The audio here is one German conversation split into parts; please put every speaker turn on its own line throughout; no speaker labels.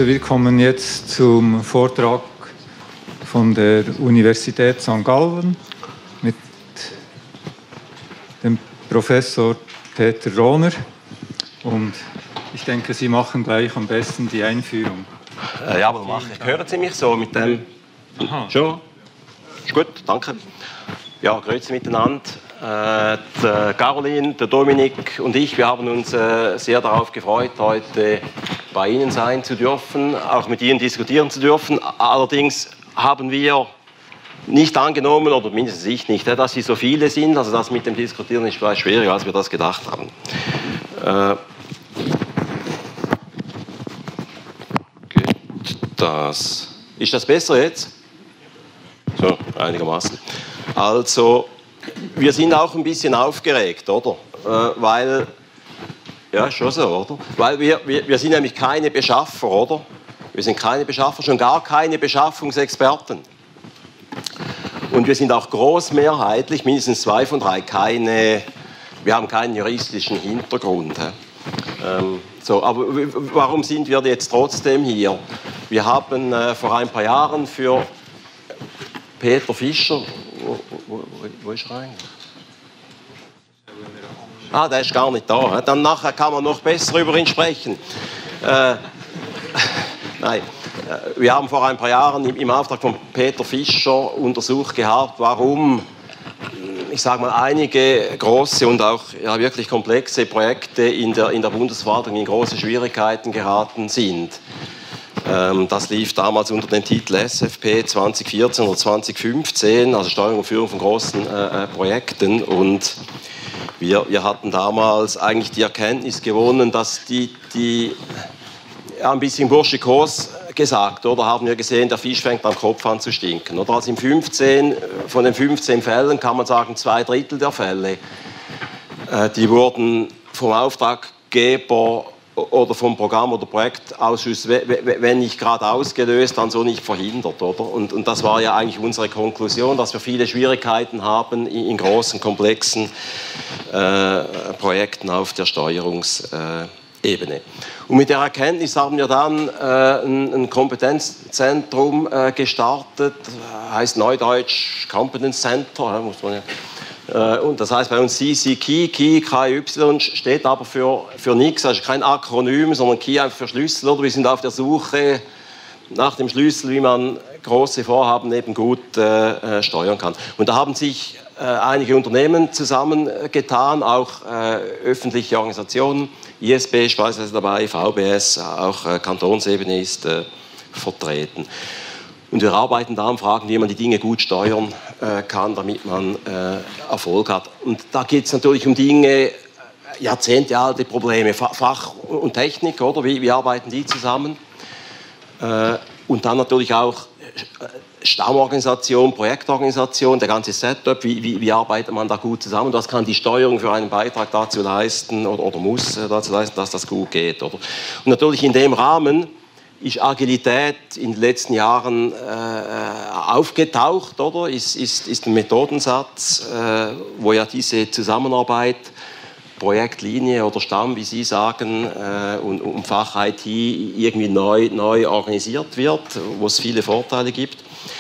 Also wir kommen jetzt zum Vortrag von der Universität St. Gallen mit dem Professor Peter Rohner. Und ich denke, Sie machen gleich am besten die Einführung.
Ja, aber hören Sie mich so mit dem... Aha. Schon? Ist gut, danke. Ja, grüezi miteinander. Der Caroline, der Dominik und ich, wir haben uns sehr darauf gefreut, heute bei Ihnen sein zu dürfen, auch mit Ihnen diskutieren zu dürfen. Allerdings haben wir nicht angenommen, oder mindestens ich nicht, dass Sie so viele sind. Also das mit dem Diskutieren ist vielleicht schwieriger, als wir das gedacht haben. Ist das besser jetzt? So, einigermaßen. Also, wir sind auch ein bisschen aufgeregt, oder? Weil, ja, schon so, oder? Weil wir sind nämlich keine Beschaffer, oder? Wir sind keine Beschaffer, schon gar keine Beschaffungsexperten. Und wir sind auch großmehrheitlich, mindestens 2 von 3, wir haben keinen juristischen Hintergrund. So, aber warum sind wir jetzt trotzdem hier? Wir haben vor ein paar Jahren für Peter Fischer, wo ist er eigentlich? Ah, der ist gar nicht da. Dann nachher kann man noch besser über ihn sprechen. Nein, wir haben vor ein paar Jahren im Auftrag von Peter Fischer untersucht gehabt, warum, ich sage mal, einige große und auch ja, wirklich komplexe Projekte in der Bundesverwaltung in große Schwierigkeiten geraten sind. Das lief damals unter dem Titel SFP 2014 oder 2015, also Steuerung und Führung von großen Projekten. Und wir hatten damals eigentlich die Erkenntnis gewonnen, dass die ja, ein bisschen burschikos gesagt, oder haben wir gesehen, der Fisch fängt am Kopf an zu stinken. Oder? Also von den 15 Fällen kann man sagen, 2/3 der Fälle, die wurden vom Auftraggeber oder vom Programm- oder Projektausschuss, wenn nicht gerade ausgelöst, dann so nicht verhindert. Oder? Und das war ja eigentlich unsere Konklusion, dass wir viele Schwierigkeiten haben in großen, komplexen Projekten auf der Steuerungsebene. Und mit der Erkenntnis haben wir dann ein Kompetenzzentrum gestartet, heißt neudeutsch Competence Center, muss man ja. Und das heißt bei uns CC Key, KY steht aber für nichts, also kein Akronym, sondern Key einfach für Schlüssel. Oder? Wir sind auf der Suche nach dem Schlüssel, wie man große Vorhaben eben gut steuern kann. Und da haben sich einige Unternehmen zusammengetan, auch öffentliche Organisationen, ISB ist beispielsweise dabei, VBS, auch Kantonsebene ist vertreten. Und wir arbeiten da an Fragen, wie man die Dinge gut steuern kann, damit man Erfolg hat. Und da geht es natürlich um Dinge, jahrzehntealte Probleme, Fach und Technik, oder? Wie arbeiten die zusammen? Und dann natürlich auch Stammorganisation, Projektorganisation, der ganze Setup, wie arbeitet man da gut zusammen? Was kann die Steuerung für einen Beitrag dazu leisten oder muss dazu leisten, dass das gut geht? Oder? Und natürlich in dem Rahmen ist Agilität in den letzten Jahren aufgetaucht, oder? Ist ein Methodensatz, wo ja diese Zusammenarbeit, Projektlinie oder Stamm, wie Sie sagen, und Fach-IT irgendwie neu organisiert wird, wo es viele Vorteile gibt.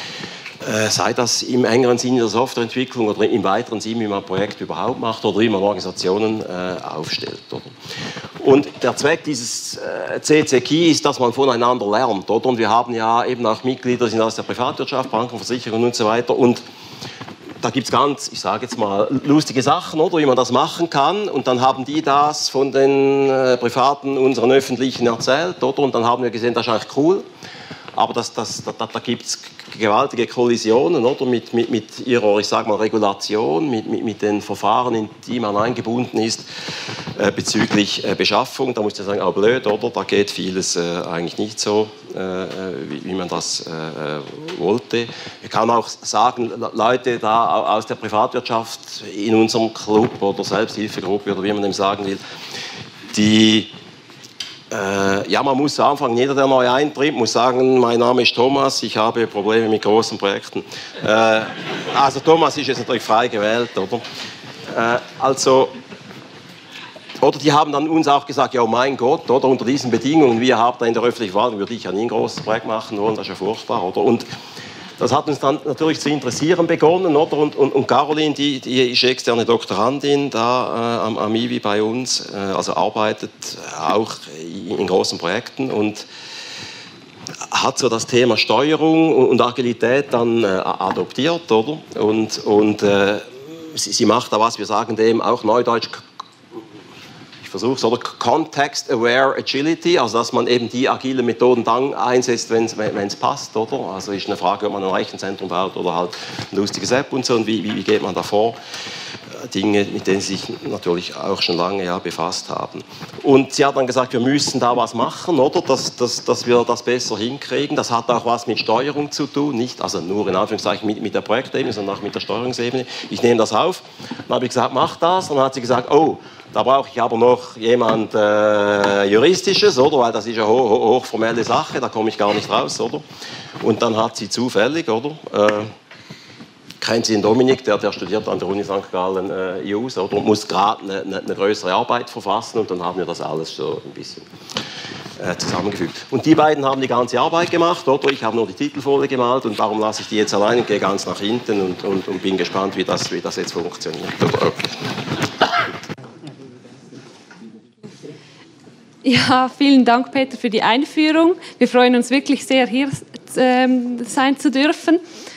Sei das im engeren Sinne der Softwareentwicklung oder im weiteren Sinne, wie man ein Projekt überhaupt macht oder wie man Organisationen aufstellt. Oder? Und der Zweck dieses CCKey ist, dass man voneinander lernt. Oder? Und wir haben ja eben auch Mitglieder, die sind aus der Privatwirtschaft, Banken, Versicherungen und so weiter. Und da gibt es ganz, ich sage jetzt mal, lustige Sachen, oder, wie man das machen kann. Und dann haben die das von den Privaten, unseren Öffentlichen erzählt. Oder? Und dann haben wir gesehen, das ist eigentlich cool. Aber da gibt es gewaltige Kollisionen, oder? Mit ihrer, ich sage mal, Regulation, mit den Verfahren, in die man eingebunden ist, bezüglich Beschaffung. Da muss ich sagen, auch blöd, oder? Da geht vieles eigentlich nicht so, wie man das wollte. Ich kann auch sagen, Leute da aus der Privatwirtschaft in unserem Club oder Selbsthilfegruppe oder wie man dem sagen will, die ja, man muss anfangen, jeder, der neu eintritt, muss sagen, mein Name ist Thomas, ich habe Probleme mit großen Projekten. Also Thomas ist jetzt natürlich frei gewählt, oder? Also Oder die haben dann uns auch gesagt, ja, oh mein Gott, oder unter diesen Bedingungen, wir haben da in der öffentlichen Verwaltung, würde ich ja nie ein großes Projekt machen wollen, das ist ja furchtbar, oder? Und das hat uns dann natürlich zu interessieren begonnen, oder? Und Caroline, die ist externe Doktorandin da am IWI bei uns, also arbeitet auch in großen Projekten und hat so das Thema Steuerung und Agilität dann adoptiert, oder? Und sie macht da was, wir sagen dem auch neudeutsch, ich versuche es, oder Context-Aware Agility, also dass man eben die agilen Methoden dann einsetzt, wenn es passt, oder? Also ist eine Frage, ob man ein Rechenzentrum baut oder halt ein lustiges App und so, und wie geht man da vor? Dinge, mit denen sie sich natürlich auch schon lange befasst haben. Und sie hat dann gesagt, wir müssen da was machen, oder? Dass wir das besser hinkriegen. Das hat auch was mit Steuerung zu tun, nicht also nur in Anführungszeichen mit der Projektebene, sondern auch mit der Steuerungsebene. Ich nehme das auf. Dann habe ich gesagt, mach das. Und dann hat sie gesagt, oh, da brauche ich aber noch jemand Juristisches, oder? Weil das ist ja hochformelle Sache, da komme ich gar nicht raus, oder? Und dann hat sie zufällig, oder? Kennt Sie den Dominik, der studiert an der Uni St. Gallen JUS, oder? Und muss gerade eine größere Arbeit verfassen, und dann haben wir das alles so ein bisschen zusammengefügt. Und die beiden haben die ganze Arbeit gemacht, oder? Ich habe nur die Titelfolie gemalt, und darum lasse ich die jetzt allein und gehe ganz nach hinten und bin gespannt, wie das jetzt funktioniert.
Ja, vielen Dank, Peter, für die Einführung. Wir freuen uns wirklich sehr, hier sein zu dürfen.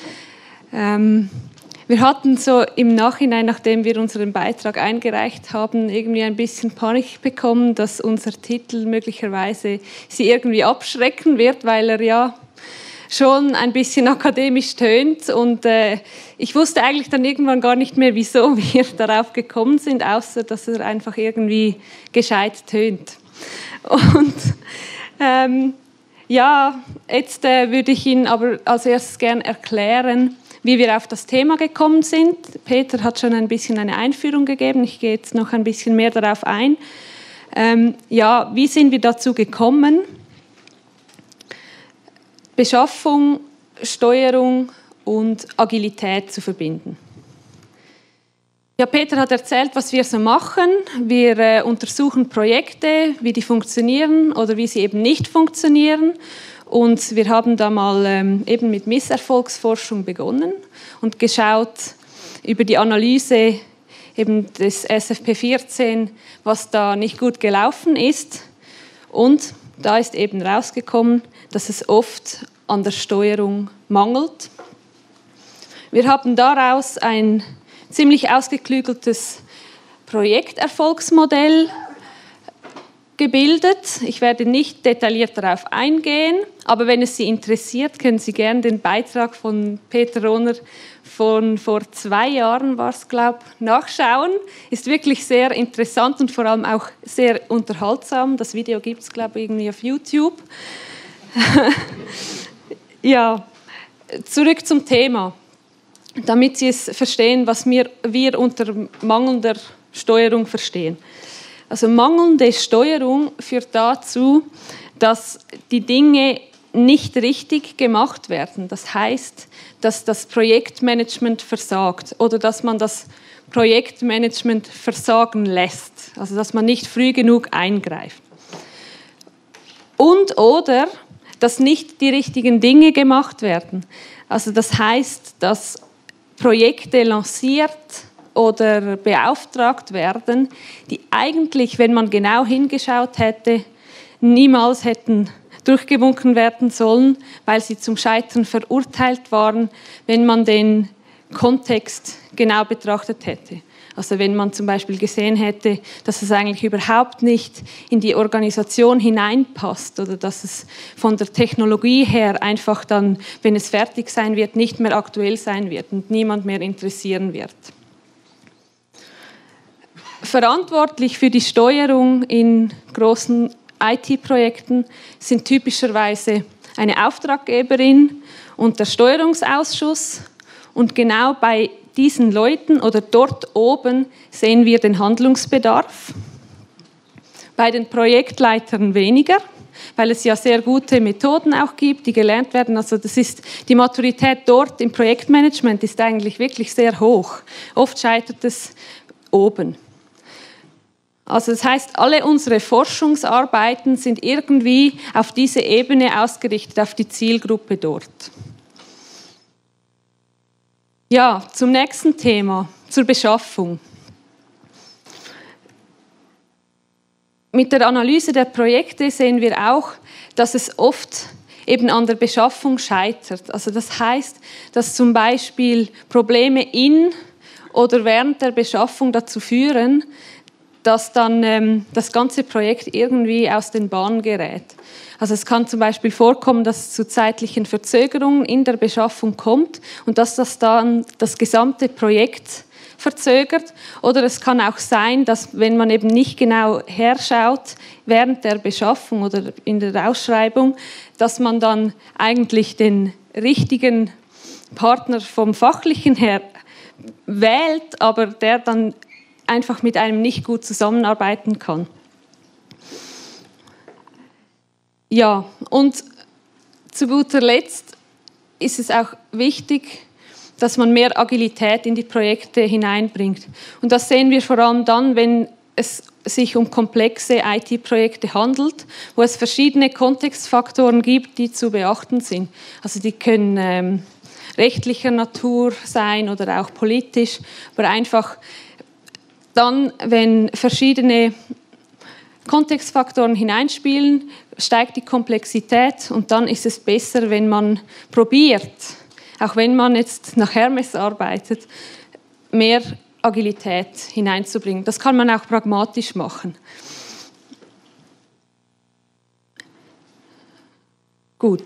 Wir hatten so im Nachhinein, nachdem wir unseren Beitrag eingereicht haben, irgendwie ein bisschen Panik bekommen, dass unser Titel möglicherweise Sie irgendwie abschrecken wird, weil er ja schon ein bisschen akademisch tönt. Und ich wusste eigentlich dann irgendwann gar nicht mehr, wieso wir darauf gekommen sind, außer dass er einfach irgendwie gescheit tönt. Und ja, jetzt würde ich Ihnen aber als erstes gerne erklären, wie wir auf das Thema gekommen sind. Peter hat schon ein bisschen eine Einführung gegeben. Ich gehe jetzt noch ein bisschen mehr darauf ein. Ja, wie sind wir dazu gekommen? Beschaffung, Steuerung und Agilität zu verbinden. Ja, Peter hat erzählt, was wir so machen. Wir untersuchen Projekte, wie die funktionieren oder wie sie eben nicht funktionieren. Und wir haben da mal eben mit Misserfolgsforschung begonnen und geschaut über die Analyse eben des SFP 14, was da nicht gut gelaufen ist. Und da ist eben rausgekommen, dass es oft an der Steuerung mangelt. Wir haben daraus ein ziemlich ausgeklügeltes Projekterfolgsmodell gebildet. Ich werde nicht detailliert darauf eingehen, aber wenn es Sie interessiert, können Sie gerne den Beitrag von Peter Rohner von vor 2 Jahren, war es, glaube ich, nachschauen. Ist wirklich sehr interessant und vor allem auch sehr unterhaltsam. Das Video gibt es, glaube ich, irgendwie auf YouTube. Ja, zurück zum Thema. Damit Sie es verstehen, was wir unter mangelnder Steuerung verstehen. Also mangelnde Steuerung führt dazu, dass die Dinge nicht richtig gemacht werden. Das heißt, dass das Projektmanagement versagt oder dass man das Projektmanagement versagen lässt. Also dass man nicht früh genug eingreift. Und oder dass nicht die richtigen Dinge gemacht werden. Also das heißt, dass Projekte lanciert oder beauftragt werden, die eigentlich, wenn man genau hingeschaut hätte, niemals hätten durchgewunken werden sollen, weil sie zum Scheitern verurteilt waren, wenn man den Kontext genau betrachtet hätte. Also wenn man zum Beispiel gesehen hätte, dass es eigentlich überhaupt nicht in die Organisation hineinpasst oder dass es von der Technologie her einfach dann, wenn es fertig sein wird, nicht mehr aktuell sein wird und niemand mehr interessieren wird. Verantwortlich für die Steuerung in großen IT-Projekten sind typischerweise eine Auftraggeberin und der Steuerungsausschuss. Und genau bei diesen Leuten oder dort oben sehen wir den Handlungsbedarf. Bei den Projektleitern weniger, weil es ja sehr gute Methoden auch gibt, die gelernt werden. Also das ist, die Maturität dort im Projektmanagement ist eigentlich wirklich sehr hoch. Oft scheitert es oben. Also das heißt, alle unsere Forschungsarbeiten sind irgendwie auf diese Ebene ausgerichtet, auf die Zielgruppe dort. Ja, zum nächsten Thema, zur Beschaffung. Mit der Analyse der Projekte sehen wir auch, dass es oft eben an der Beschaffung scheitert. Also das heißt, dass zum Beispiel Probleme in oder während der Beschaffung dazu führen, dass dann das ganze Projekt irgendwie aus den Bahnen gerät. Also es kann zum Beispiel vorkommen, dass es zu zeitlichen Verzögerungen in der Beschaffung kommt und dass das dann das gesamte Projekt verzögert. Oder es kann auch sein, dass wenn man eben nicht genau herschaut während der Beschaffung oder in der Ausschreibung, dass man dann eigentlich den richtigen Partner vom Fachlichen her wählt, aber der dann einfach mit einem nicht gut zusammenarbeiten kann. Ja, und zu guter Letzt ist es auch wichtig, dass man mehr Agilität in die Projekte hineinbringt. Und das sehen wir vor allem dann, wenn es sich um komplexe IT-Projekte handelt, wo es verschiedene Kontextfaktoren gibt, die zu beachten sind. Also die können rechtlicher Natur sein oder auch politisch, aber einfach dann, wenn verschiedene Kontextfaktoren hineinspielen, steigt die Komplexität und dann ist es besser, wenn man probiert, auch wenn man jetzt nach Hermes arbeitet, mehr Agilität hineinzubringen. Das kann man auch pragmatisch machen. Gut.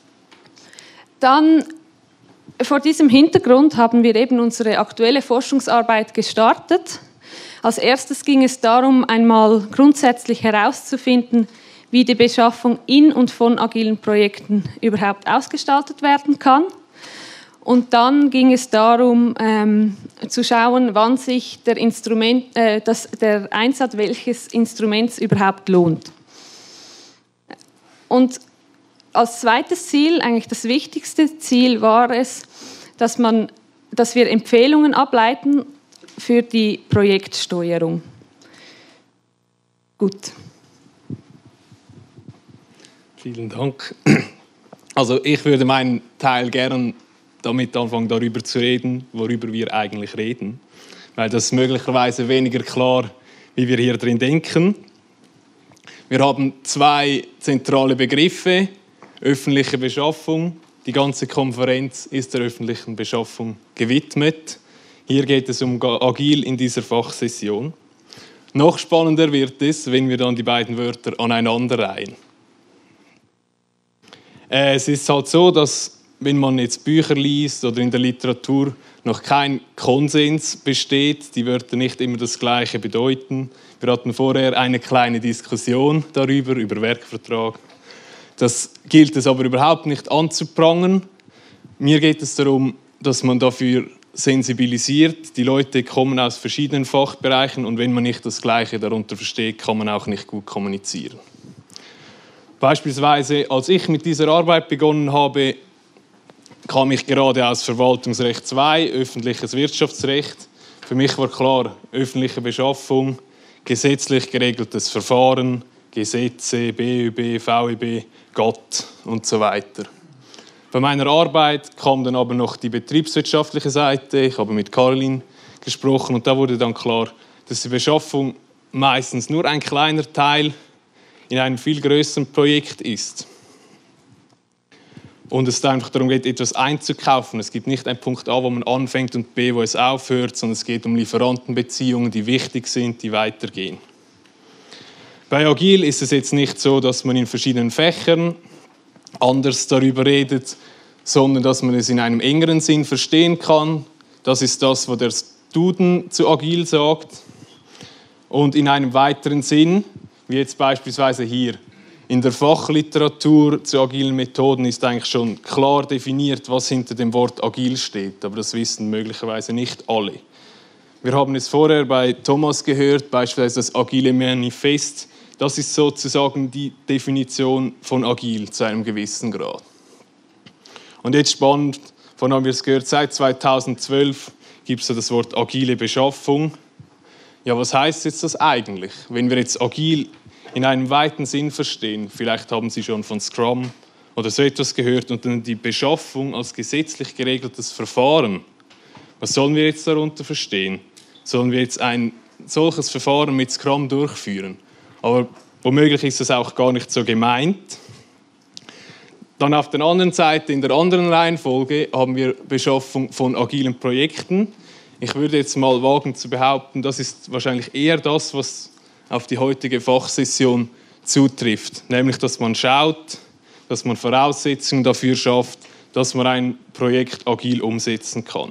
Dann, vor diesem Hintergrund haben wir eben unsere aktuelle Forschungsarbeit gestartet. Als erstes ging es darum, einmal grundsätzlich herauszufinden, wie die Beschaffung in und von agilen Projekten überhaupt ausgestaltet werden kann. Und dann ging es darum, zu schauen, wann sich der Einsatz welches Instruments überhaupt lohnt. Und als zweites Ziel, eigentlich das wichtigste Ziel, war es, dass wir Empfehlungen ableiten für die Projektsteuerung. Gut.
Vielen Dank. Also ich würde meinen Teil gerne damit anfangen, darüber zu reden, worüber wir eigentlich reden. Weil das ist möglicherweise weniger klar, wie wir hier drin denken. Wir haben zwei zentrale Begriffe. Öffentliche Beschaffung. Die ganze Konferenz ist der öffentlichen Beschaffung gewidmet. Hier geht es um Agil in dieser Fachsession. Noch spannender wird es, wenn wir dann die beiden Wörter aneinanderreihen. Es ist halt so, dass wenn man jetzt Bücher liest oder in der Literatur noch kein Konsens besteht, die Wörter nicht immer das Gleiche bedeuten. Wir hatten vorher eine kleine Diskussion darüber, über Werkvertrag. Das gilt es aber überhaupt nicht anzuprangern. Mir geht es darum, dass man dafür sensibilisiert. Die Leute kommen aus verschiedenen Fachbereichen und wenn man nicht das Gleiche darunter versteht, kann man auch nicht gut kommunizieren. Beispielsweise, als ich mit dieser Arbeit begonnen habe, kam ich gerade aus Verwaltungsrecht 2, öffentliches Wirtschaftsrecht. Für mich war klar, öffentliche Beschaffung, gesetzlich geregeltes Verfahren, Gesetze, BÖB, VEB, GATT und so weiter. Bei meiner Arbeit kam dann aber noch die betriebswirtschaftliche Seite. Ich habe mit Caroline gesprochen und da wurde dann klar, dass die Beschaffung meistens nur ein kleiner Teil in einem viel größeren Projekt ist. Und es einfach darum geht, etwas einzukaufen. Es gibt nicht einen Punkt A, wo man anfängt und B, wo es aufhört, sondern es geht um Lieferantenbeziehungen, die wichtig sind, die weitergehen. Bei Agil ist es jetzt nicht so, dass man in verschiedenen Fächern anders darüber redet, sondern dass man es in einem engeren Sinn verstehen kann. Das ist das, was der Duden zu Agil sagt. Und in einem weiteren Sinn, wie jetzt beispielsweise hier in der Fachliteratur zu agilen Methoden, ist eigentlich schon klar definiert, was hinter dem Wort Agil steht. Aber das wissen möglicherweise nicht alle. Wir haben es vorher bei Thomas gehört, beispielsweise das Agile Manifest. Das ist sozusagen die Definition von Agil zu einem gewissen Grad. Und jetzt spannend, von haben wir es gehört, seit 2012 gibt es das Wort agile Beschaffung. ja, was heißt jetzt das eigentlich? Wenn wir jetzt agil in einem weiten Sinn verstehen, vielleicht haben Sie schon von Scrum oder so etwas gehört, und dann die Beschaffung als gesetzlich geregeltes Verfahren. Was sollen wir jetzt darunter verstehen? Sollen wir jetzt ein solches Verfahren mit Scrum durchführen? Aber womöglich ist das auch gar nicht so gemeint. Dann auf der anderen Seite, in der anderen Reihenfolge, haben wir Beschaffung von agilen Projekten. Ich würde jetzt mal wagen zu behaupten, das ist wahrscheinlich eher das, was auf die heutige Fachsession zutrifft. Nämlich, dass man schaut, dass man Voraussetzungen dafür schafft, dass man ein Projekt agil umsetzen kann.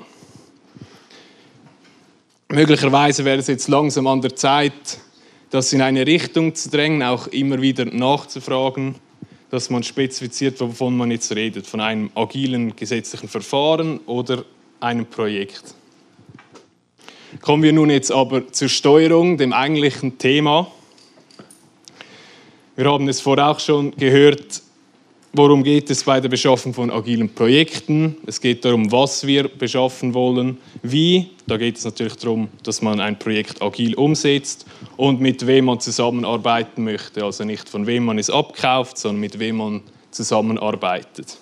Möglicherweise wäre es jetzt langsam an der Zeit, das in eine Richtung zu drängen, auch immer wieder nachzufragen, dass man spezifiziert, wovon man jetzt redet, von einem agilen gesetzlichen Verfahren oder einem Projekt. Kommen wir nun jetzt aber zur Steuerung, dem eigentlichen Thema. Wir haben es vorher auch schon gehört, worum geht es bei der Beschaffung von agilen Projekten. Es geht darum, was wir beschaffen wollen, wie. Da geht es natürlich darum, dass man ein Projekt agil umsetzt und mit wem man zusammenarbeiten möchte. Also nicht von wem man es abkauft, sondern mit wem man zusammenarbeitet.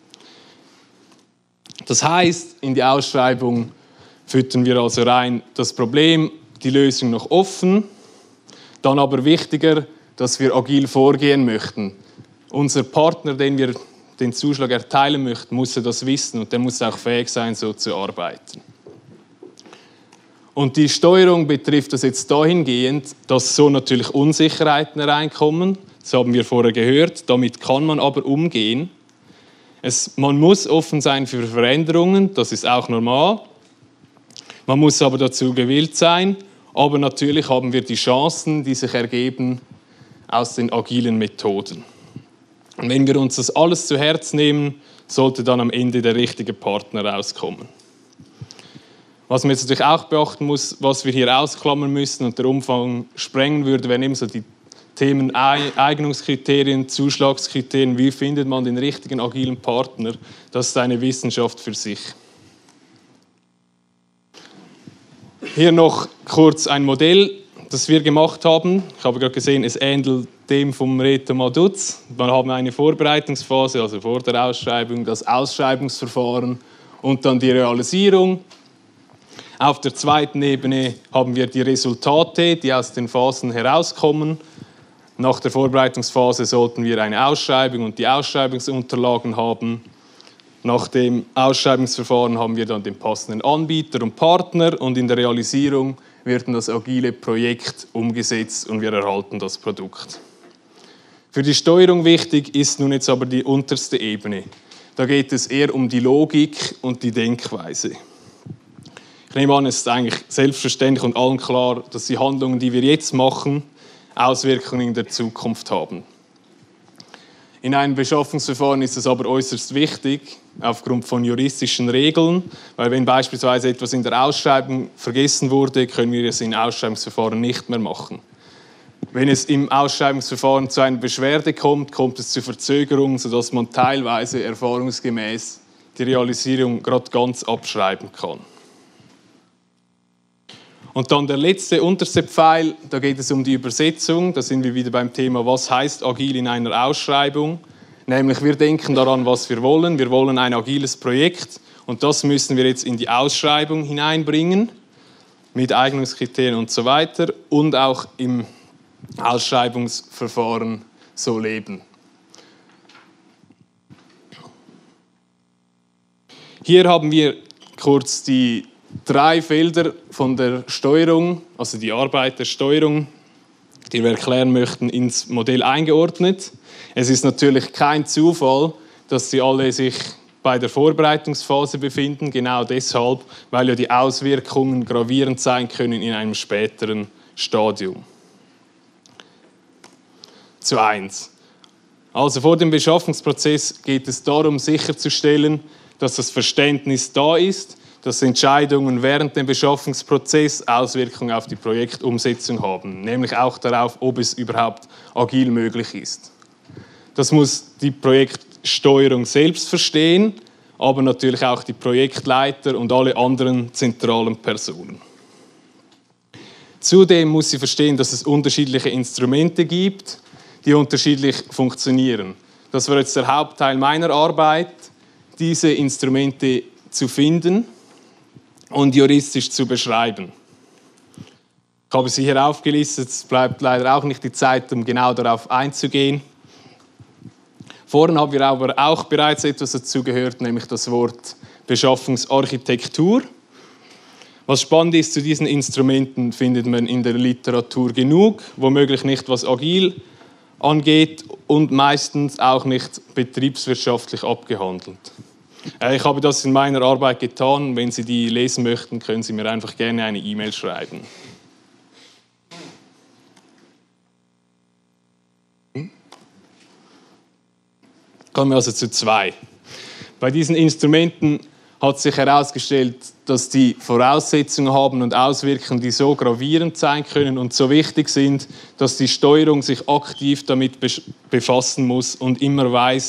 Das heißt, in die Ausschreibung füttern wir also rein das Problem, die Lösung noch offen. Dann aber wichtiger, dass wir agil vorgehen möchten. Unser Partner, den wir den Zuschlag erteilen möchten, muss das wissen und der muss auch fähig sein, so zu arbeiten. Und die Steuerung betrifft das jetzt dahingehend, dass so natürlich Unsicherheiten reinkommen. Das haben wir vorher gehört. Damit kann man aber umgehen. Man muss offen sein für Veränderungen, das ist auch normal. Man muss aber dazu gewillt sein. Aber natürlich haben wir die Chancen, die sich ergeben aus den agilen Methoden. Und wenn wir uns das alles zu Herzen nehmen, sollte dann am Ende der richtige Partner rauskommen. Was man jetzt natürlich auch beachten muss, was wir hier ausklammern müssen und der Umfang sprengen würde, wären eben so die Themen Eignungskriterien, Zuschlagskriterien, wie findet man den richtigen agilen Partner. Das ist eine Wissenschaft für sich. Hier noch kurz ein Modell, das wir gemacht haben. Ich habe gerade gesehen, es ähnelt dem vom Reto Maduz. Wir haben eine Vorbereitungsphase, also vor der Ausschreibung, das Ausschreibungsverfahren und dann die Realisierung. Auf der zweiten Ebene haben wir die Resultate, die aus den Phasen herauskommen. Nach der Vorbereitungsphase sollten wir eine Ausschreibung und die Ausschreibungsunterlagen haben. Nach dem Ausschreibungsverfahren haben wir dann den passenden Anbieter und Partner und in der Realisierung wird das agile Projekt umgesetzt und wir erhalten das Produkt. Für die Steuerung wichtig ist nun jetzt aber die unterste Ebene. Da geht es eher um die Logik und die Denkweise. Ich nehme an, es ist eigentlich selbstverständlich und allen klar, dass die Handlungen, die wir jetzt machen, Auswirkungen in der Zukunft haben. In einem Beschaffungsverfahren ist es aber äußerst wichtig, aufgrund von juristischen Regeln, weil wenn beispielsweise etwas in der Ausschreibung vergessen wurde, können wir es im Ausschreibungsverfahren nicht mehr machen. Wenn es im Ausschreibungsverfahren zu einer Beschwerde kommt, kommt es zu Verzögerungen, sodass man teilweise erfahrungsgemäß die Realisierung gerade ganz abschreiben kann. Und dann der letzte, unterste Pfeil, da geht es um die Übersetzung. Da sind wir wieder beim Thema, was heißt agil in einer Ausschreibung. Nämlich wir denken daran, was wir wollen. Wir wollen ein agiles Projekt und das müssen wir jetzt in die Ausschreibung hineinbringen, mit Eignungskriterien und so weiter und auch im Ausschreibungsverfahren so leben. Hier haben wir kurz die 3 Felder von der Steuerung, also die Arbeit der Steuerung, die wir erklären möchten, ins Modell eingeordnet. Es ist natürlich kein Zufall, dass sie alle sich bei der Vorbereitungsphase befinden, genau deshalb, weil ja die Auswirkungen gravierend sein können in einem späteren Stadium. Zu 1. Also vor dem Beschaffungsprozess geht es darum, sicherzustellen, dass das Verständnis da ist, dass Entscheidungen während dem Beschaffungsprozess Auswirkungen auf die Projektumsetzung haben, nämlich auch darauf, ob es überhaupt agil möglich ist. Das muss die Projektsteuerung selbst verstehen, aber natürlich auch die Projektleiter und alle anderen zentralen Personen. Zudem muss sie verstehen, dass es unterschiedliche Instrumente gibt, die unterschiedlich funktionieren. Das war jetzt der Hauptteil meiner Arbeit, diese Instrumente zu finden und juristisch zu beschreiben. Ich habe sie hier aufgelistet, es bleibt leider auch nicht die Zeit, um genau darauf einzugehen. Vorhin haben wir aber auch bereits etwas dazu gehört, nämlich das Wort Beschaffungsarchitektur. Was spannend ist, zu diesen Instrumenten findet man in der Literatur genug, womöglich nicht, was agil angeht und meistens auch nicht betriebswirtschaftlich abgehandelt. Ich habe das in meiner Arbeit getan. Wenn Sie die lesen möchten, können Sie mir einfach gerne eine E-Mail schreiben. Kommen wir also zu 2. Bei diesen Instrumenten hat sich herausgestellt, dass die Voraussetzungen haben und Auswirkungen, die so gravierend sein können und so wichtig sind, dass die Steuerung sich aktiv damit befassen muss und immer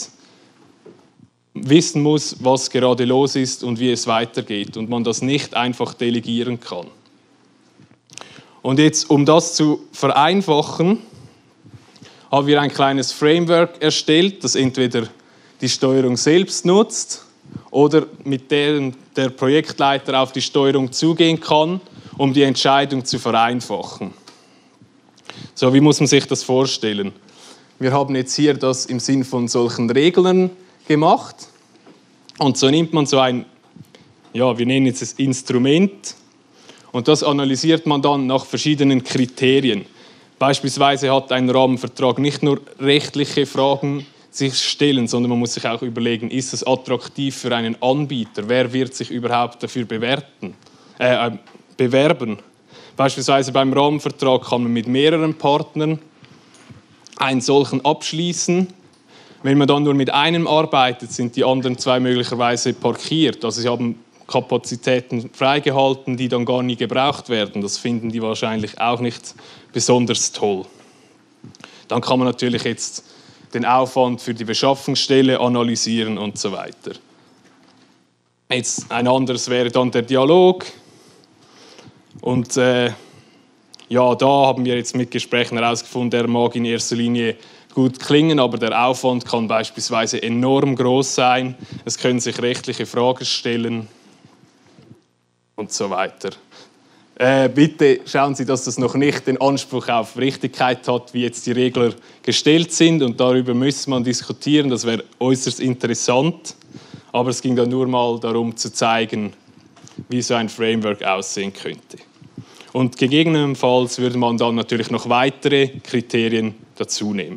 wissen muss, was gerade los ist und wie es weitergeht und man das nicht einfach delegieren kann. Und jetzt, um das zu vereinfachen, haben wir ein kleines Framework erstellt, das entweder die Steuerung selbst nutzt oder mit dem der Projektleiter auf die Steuerung zugehen kann, um die Entscheidung zu vereinfachen. So, wie muss man sich das vorstellen? Wir haben jetzt hier das im Sinn von solchen Regeln gemacht und so nimmt man so ein, ja, wir nennen es das Instrument und das analysiert man dann nach verschiedenen Kriterien. Beispielsweise hat ein Rahmenvertrag nicht nur rechtliche Fragen sich stellen, sondern man muss sich auch überlegen, ist es attraktiv für einen Anbieter? Wer wird sich überhaupt dafür bewerben? Beispielsweise beim Rahmenvertrag kann man mit mehreren Partnern einen solchen abschließen. Wenn man dann nur mit einem arbeitet, sind die anderen 2 möglicherweise parkiert. Also sie haben Kapazitäten freigehalten, die dann gar nie gebraucht werden. Das finden die wahrscheinlich auch nicht besonders toll. Dann kann man natürlich jetzt den Aufwand für die Beschaffungsstelle analysieren und so weiter. Jetzt ein anderes wäre dann der Dialog. Und ja, da haben wir jetzt mit Gesprächen herausgefunden, der mag in erster Linie gut klingen, aber der Aufwand kann beispielsweise enorm groß sein. Es können sich rechtliche Fragen stellen und so weiter. Bitte schauen Sie, dass das noch nicht den Anspruch auf Richtigkeit hat, wie jetzt die Regler gestellt sind. Und darüber müsste man diskutieren. Das wäre äußerst interessant. Aber es ging dann nur mal darum zu zeigen, wie so ein Framework aussehen könnte. Und gegebenenfalls würde man dann natürlich noch weitere Kriterien dazu nehmen.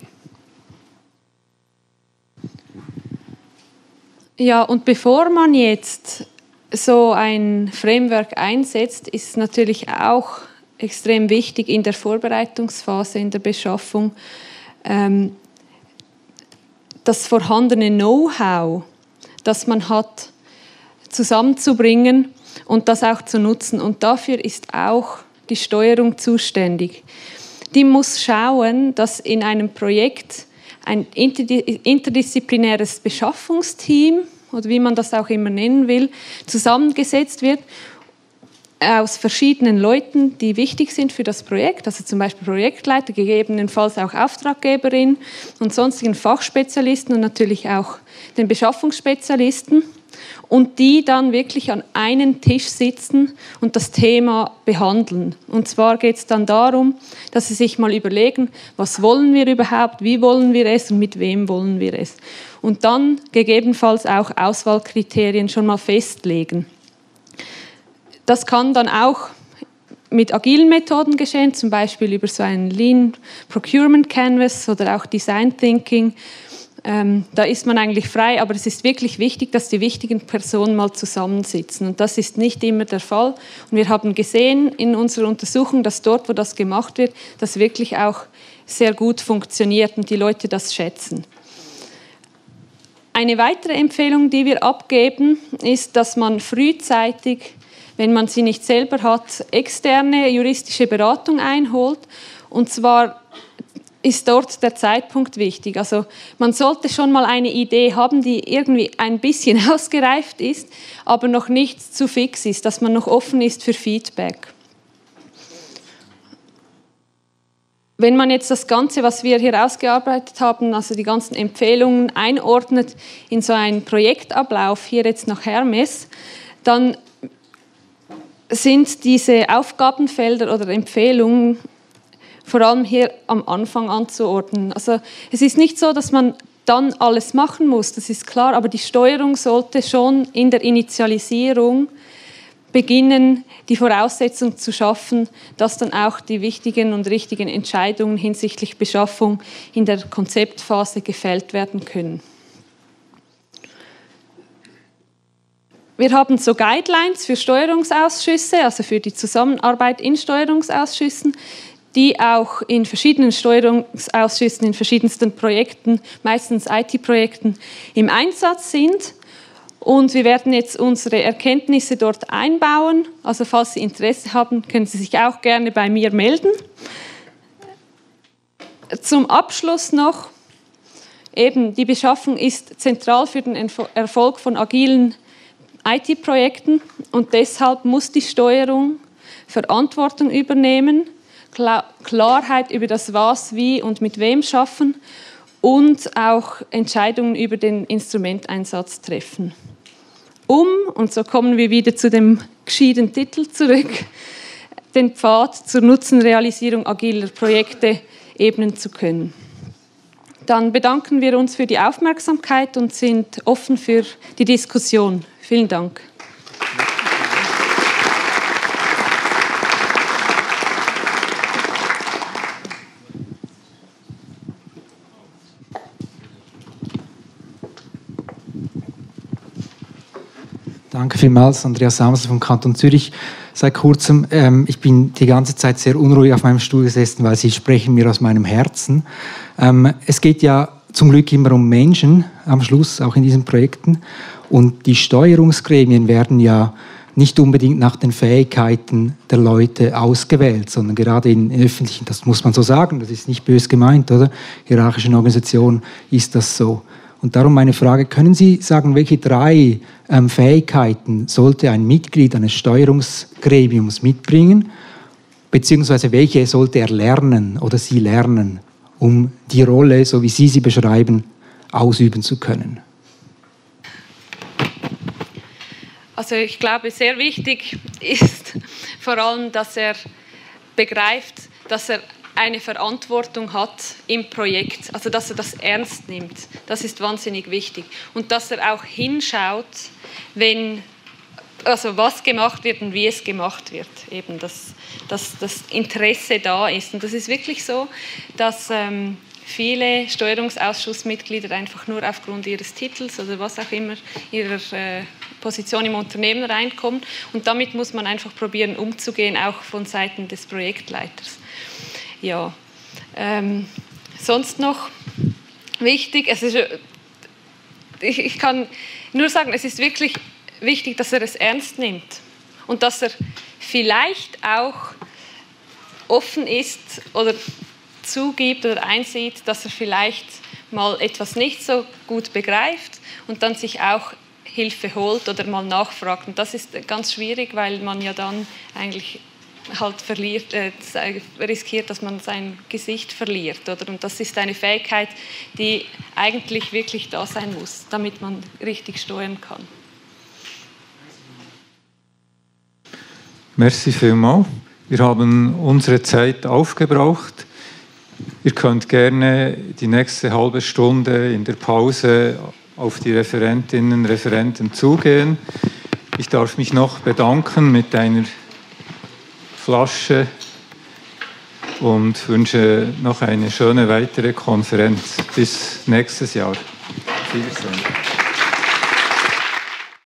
Ja, und bevor man jetzt so ein Framework einsetzt, ist es natürlich auch extrem wichtig in der Vorbereitungsphase, in der Beschaffung, das vorhandene Know-how, das man hat, zusammenzubringen und das auch zu nutzen. Und dafür ist auch die Steuerung zuständig. Die muss schauen, dass in einem Projekt ein interdisziplinäres Beschaffungsteam, oder wie man das auch immer nennen will, zusammengesetzt wird aus verschiedenen Leuten, die wichtig sind für das Projekt, also zum Beispiel Projektleiter, gegebenenfalls auch Auftraggeberin und sonstigen Fachspezialisten und natürlich auch den Beschaffungsspezialisten und die dann wirklich an einen Tisch sitzen und das Thema behandeln. Und zwar geht es dann darum, dass sie sich mal überlegen, was wollen wir überhaupt, wie wollen wir es und mit wem wollen wir es. Und dann gegebenenfalls auch Auswahlkriterien schon mal festlegen. Das kann dann auch mit agilen Methoden geschehen, zum Beispiel über so einen Lean Procurement Canvas oder auch Design Thinking. Da ist man eigentlich frei, aber es ist wirklich wichtig, dass die wichtigen Personen mal zusammensitzen. Und das ist nicht immer der Fall. Und wir haben gesehen in unserer Untersuchung, dass dort, wo das gemacht wird, das wirklich auch sehr gut funktioniert und die Leute das schätzen. Eine weitere Empfehlung, die wir abgeben, ist, dass man frühzeitig, wenn man sie nicht selber hat, externe juristische Beratung einholt. Und zwar ist dort der Zeitpunkt wichtig. Also man sollte schon mal eine Idee haben, die irgendwie ein bisschen ausgereift ist, aber noch nicht zu fix ist, dass man noch offen ist für Feedback. wenn man jetzt das Ganze, was wir hier ausgearbeitet haben, also die ganzen Empfehlungen einordnet in so einen Projektablauf, hier jetzt nach Hermes, dann sind diese Aufgabenfelder oder Empfehlungen vor allem hier am Anfang anzuordnen. Also es ist nicht so, dass man dann alles machen muss, das ist klar, aber die Steuerung sollte schon in der Initialisierung beginnen, die Voraussetzung zu schaffen, dass dann auch die wichtigen und richtigen Entscheidungen hinsichtlich Beschaffung in der Konzeptphase gefällt werden können. Wir haben so Guidelines für Steuerungsausschüsse, also für die Zusammenarbeit in Steuerungsausschüssen, die auch in verschiedenen Steuerungsausschüssen, in verschiedensten Projekten, meistens IT-Projekten, im Einsatz sind. Und wir werden jetzt unsere Erkenntnisse dort einbauen. Also falls Sie Interesse haben, können Sie sich auch gerne bei mir melden. Zum Abschluss noch, eben die Beschaffung ist zentral für den Erfolg von agilen IT-Projekten und deshalb muss die Steuerung Verantwortung übernehmen, Klarheit über das Was, Wie und mit wem schaffen und auch Entscheidungen über den Instrumenteinsatz treffen. Und so kommen wir wieder zu dem gescheiten Titel zurück, den Pfad zur Nutzenrealisierung agiler Projekte ebnen zu können. Dann bedanken wir uns für die Aufmerksamkeit und sind offen für die Diskussion. Vielen Dank.
Danke vielmals, Andreas Samsel vom Kanton Zürich. Seit kurzem, ich bin die ganze Zeit sehr unruhig auf meinem Stuhl gesessen, weil Sie sprechen mir aus meinem Herzen. Es geht ja zum Glück immer um Menschen am Schluss, auch in diesen Projekten. Und die Steuerungsgremien werden ja nicht unbedingt nach den Fähigkeiten der Leute ausgewählt, sondern gerade in öffentlichen, das muss man so sagen, das ist nicht böse gemeint, oder? Hierarchischen Organisationen ist das so. Und darum meine Frage, können Sie sagen, welche 3 Fähigkeiten sollte ein Mitglied eines Steuerungsgremiums mitbringen, beziehungsweise welche sollte er lernen oder sie lernen, um die Rolle, so wie Sie sie beschreiben, ausüben zu können?
Also ich glaube, sehr wichtig ist vor allem, dass er begreift, dass er eine Verantwortung hat im Projekt, also dass er das ernst nimmt. Das ist wahnsinnig wichtig. Und dass er auch hinschaut, was gemacht wird und wie es gemacht wird. Eben, dass das Interesse da ist. Und das ist wirklich so, dass viele Steuerungsausschussmitglieder einfach nur aufgrund ihres Titels oder was auch immer, ihrer Position im Unternehmen reinkommen. Und damit muss man einfach probieren, umzugehen, auch von Seiten des Projektleiters. Ja, sonst noch wichtig, ich kann nur sagen, es ist wirklich wichtig, dass er es ernst nimmt und dass er vielleicht auch offen ist oder zugibt oder einsieht, dass er vielleicht mal etwas nicht so gut begreift und dann sich auch Hilfe holt oder mal nachfragt. Und das ist ganz schwierig, weil man ja dann eigentlich halt riskiert, dass man sein Gesicht verliert. Oder? Und das ist eine Fähigkeit, die eigentlich wirklich da sein muss, damit man richtig steuern kann.
Merci vielmals. Wir haben unsere Zeit aufgebraucht. Ihr könnt gerne die nächste halbe Stunde in der Pause auf die Referentinnen und Referenten zugehen. Ich darf mich noch bedanken mit einer Flasche und wünsche noch eine schöne weitere Konferenz. Bis nächstes Jahr. Auf Wiedersehen.